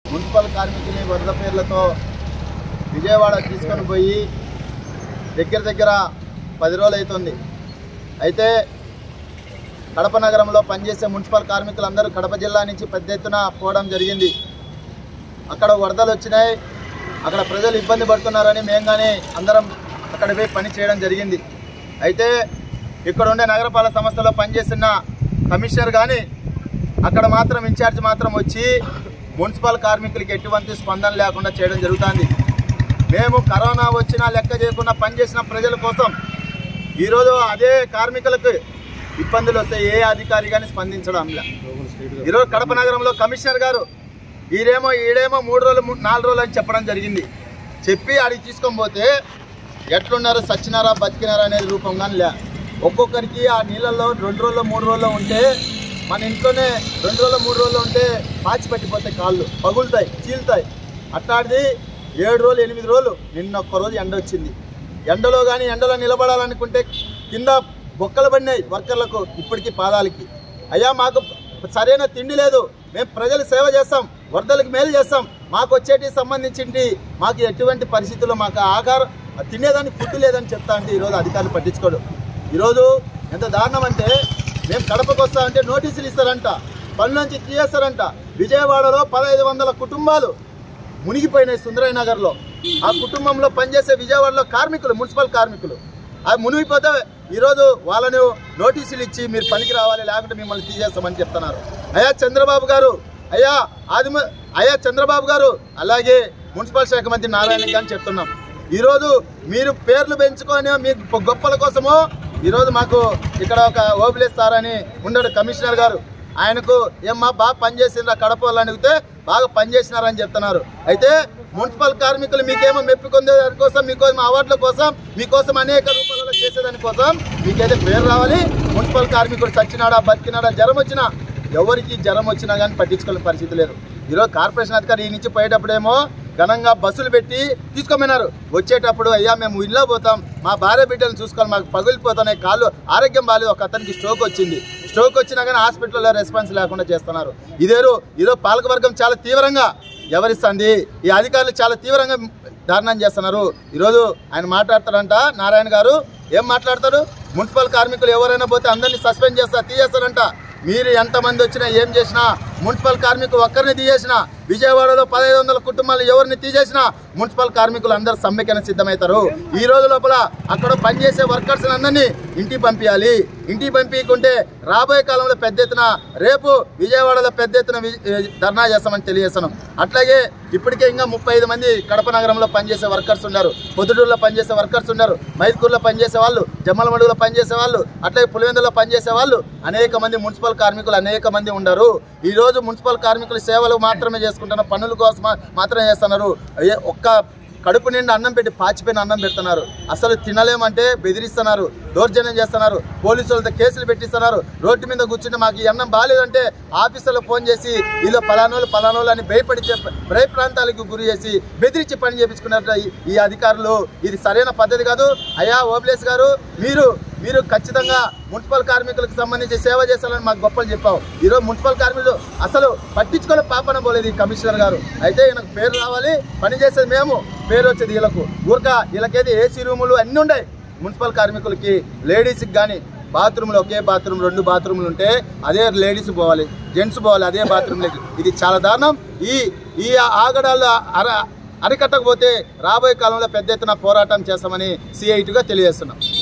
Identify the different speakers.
Speaker 1: Municipal కార్మికుని వరద పేర్లతో విజయవాడ తీసుకొని పోయి దగ్గర 10 రోజులు అవుతుంది. అయితే కడప నగరంలో పనిచేసే మున్సిపల్ కార్మికులందరూ కడప జిల్లా నుంచి పెద్ద ఎత్తున పోవడం జరిగింది. అక్కడ వరదలు వచ్చినాయి, అక్కడ ప్రజలు ఇబ్బంది పడుతున్నారని మేము కానీ అందరం అక్కడ పోయి పని చేయడం జరిగింది. అయితే ఇక్కడ ఉండే నగరపాలక సంస్థలో పనిచేసిన కమిషనర్ కానీ అక్కడ మాత్రం ఇన్ఛార్జ్ మాత్రం వచ్చి మున్సిపల్ కార్మికులకి ఎటువంటి స్పందన లేకుండా చేయడం జరుగుతుంది. మేము కరోనా వచ్చినా లెక్క చేయకుండా పనిచేసిన ప్రజల కోసం ఈరోజు అదే కార్మికులకు ఇబ్బందులు వస్తే ఏ అధికారి కానీ స్పందించడం లే. ఈరోజు కడప నగరంలో కమిషనర్ గారు ఈడేమో 3 రోజులు 4 రోజులు అని చెప్పడం జరిగింది. చెప్పి అడిగి తీసుకొని పోతే ఎట్లున్నారు, సచ్చినారా బతికినారా అనేది రూపంగానే లే. ఒక్కొక్కరికి ఆ నీళ్ళల్లో 2 రోజులు 3 రోజులు ఉంటే మన ఇంట్లోనే 2 రోజులు 3 రోజులు ఉంటే పాచి పట్టిపోతాయి, కాళ్ళు పగులుతాయి, చీలుతాయి. అట్లాంటిది 7 రోజులు 8 రోజులు నిన్న ఒక్కరోజు ఎండ వచ్చింది. ఎండలో కానీ ఎండలో నిలబడాలనుకుంటే కింద బొక్కలు పడినాయి వర్కర్లకు, ఇప్పటికీ పాదాలకి. అయ్యా మాకు సరైన తిండి లేదు, మేము ప్రజలు సేవ చేస్తాం, వరదలకు మేలు చేస్తాం, మాకు వచ్చేటికి సంబంధించి మాకు ఎటువంటి పరిస్థితుల్లో మాకు ఆహారం తినేదానికి ఫుడ్ లేదని చెప్తా అంటే ఈరోజు అధికారులు పట్టించుకోడు. ఈరోజు ఎంత దారుణం అంటే మేము కడపకు వస్తామంటే నోటీసులు ఇస్తారంట, పనులోంచి తీయేస్తారంట. విజయవాడలో 1500 కుటుంబాలు మునిగిపోయినాయి సుందరయ్య నగర్లో. ఆ కుటుంబంలో పనిచేసే విజయవాడలో కార్మికులు, మున్సిపల్ కార్మికులు అది మునిగిపోతే ఈరోజు వాళ్ళను నోటీసులు ఇచ్చి మీరు పనికి రావాలి లేకుంటే మిమ్మల్ని తీసేస్తామని చెప్తున్నారు. అయ్యా చంద్రబాబు గారు అలాగే మున్సిపల్ శాఖ మంత్రి నారాయణ గారిని చెప్తున్నాం, ఈరోజు మీరు పేర్లు పెంచుకొని మీ గొప్పల కోసమో ఈరోజు మాకు ఇక్కడ ఒక ఓబిలేస్ సార్ అని ఉన్నాడు కమిషనర్ గారు, ఆయనకు ఏమ్మా బాగా పనిచేసిండ్రా కడప వాళ్ళు అడిగితే బాగా పనిచేసినారని చెప్తున్నారు. అయితే మున్సిపల్ కార్మికులు మీకేమో మెప్పుకుందే దానికోసం, మీకోసం అవార్డుల కోసం, మీకోసం అనేక రూపాయలలో చేసేదానికోసం మీకైతే పేరు రావాలి. మున్సిపల్ కార్మికుడు చచ్చినాడా బతికినాడా, జ్వరం వచ్చినా ఎవరికి జ్వరం వచ్చినా కానీ పట్టించుకోలేని పరిస్థితి లేదు. ఈరోజు కార్పొరేషన్ అధికారి ఈ నుంచి పోయేటప్పుడేమో ఘనంగా బస్సులు పెట్టి తీసుకోమన్నారు, వచ్చేటప్పుడు అయ్యా మేము ఇల్లు పోతాం, మా భార్య బిడ్డలను చూసుకోవాలి, మాకు పగిలిపోతున్నాయి, కాళ్ళు ఆరోగ్యం బాగాలేదు, ఒక అతనికి స్ట్రోక్ వచ్చినా కానీ హాస్పిటల్లో రెస్పాన్స్ లేకుండా చేస్తున్నారు. ఈరోజు పాలకవర్గం చాలా తీవ్రంగా వ్యవహరిస్తుంది, ఈ అధికారులు చాలా తీవ్రంగా దారుణం చేస్తున్నారు. ఈరోజు ఆయన మాట్లాడతారంట నారాయణ గారు, ఏం మాట్లాడతారు, మున్సిపల్ కార్మికులు ఎవరైనా పోతే అందరినీ సస్పెండ్ తీసేస్తారంట. మీరు ఎంతమంది వచ్చినా ఏం చేసినా మున్సిపల్ కార్మికులు ఒక్కరిని తీసేసినా, విజయవాడలో 1500 కుటుంబాలు ఎవరిని తీసేసినా మున్సిపల్ కార్మికులు అందరూ సమ్మెకైనా సిద్ధమవుతారు. ఈ రోజు లోపల అక్కడ పనిచేసే వర్కర్స్ అందరినీ ఇంటికి పంపించాలి. ఇంటికి పంపించకుంటే రాబోయే కాలంలో పెద్ద ఎత్తున రేపు విజయవాడలో పెద్ద ఎత్తున ధర్నా చేస్తామని తెలియజేస్తున్నాం. అట్లాగే ఇప్పటికే ఇంకా 35 మంది కడప నగరంలో పనిచేసే వర్కర్స్ ఉన్నారు, పొద్దుటూరులో పనిచేసే వర్కర్స్ ఉన్నారు, మైదుకూరులో పనిచేసే వాళ్ళు, జమ్మలమడుగులో పనిచేసే వాళ్ళు, అట్లాగే పులివెందులో పనిచేసే వాళ్ళు అనేక మంది మున్సిపల్ కార్మికులు అనేక మంది ఉన్నారు. ఈరోజు మున్సిపల్ కార్మికులు సేవలు మాత్రమే చేసుకుంటున్నారు, పనుల కోసం మాత్రమే చేస్తున్నారు. ఒక్క కడుపు నిండా అన్నం పెట్టి పాచిపోయిన అన్నం పెడుతున్నారు, అసలు తినలేమంటే బెదిరిస్తున్నారు, దౌర్జన్యం చేస్తున్నారు, పోలీసులతో కేసులు పెట్టిస్తున్నారు. రోడ్డు మీద కూర్చుంటే మాకు ఈ అన్నం బాగాలేదంటే ఆఫీసులో ఫోన్ చేసి వీళ్ళు పలానోళ్ళు అని భయప్రాంతాలకు గురి చేసి బెదిరించి పని చేయించుకున్నట్టు ఈ అధికారులు. ఇది సరైన పద్ధతి కాదు. అయ్యా ఓబిలేస్ గారు, మీరు ఖచ్చితంగా మున్సిపల్ కార్మికులకు సంబంధించి సేవ చేస్తారని మాకు గొప్పలు చెప్పావు. ఈరోజు మున్సిపల్ కార్మికులు అసలు పట్టించుకోలే పాపన పోలేదు ఈ కమిషనర్ గారు. అయితే ఈయనకు పేరు రావాలి, పని చేసేది మేము, పేరు వచ్చేది వీళ్ళకు. వీళ్ళకైతే ఏసీ రూములు అన్నీ ఉన్నాయి. మున్సిపల్ కార్మికులకి లేడీస్కి కానీ బాత్రూమ్లో ఒకే బాత్రూమ్ 2 బాత్రూమ్లు ఉంటే అదే లేడీస్ పోవాలి, జెంట్స్ పోవాలి అదే బాత్రూమ్లోకి. ఇది చాలా దారుణం. ఈ ఆగడాలు అరికట్టకపోతే రాబోయే కాలంలో పెద్ద ఎత్తున పోరాటం చేస్తామని CITగా తెలియజేస్తున్నాం.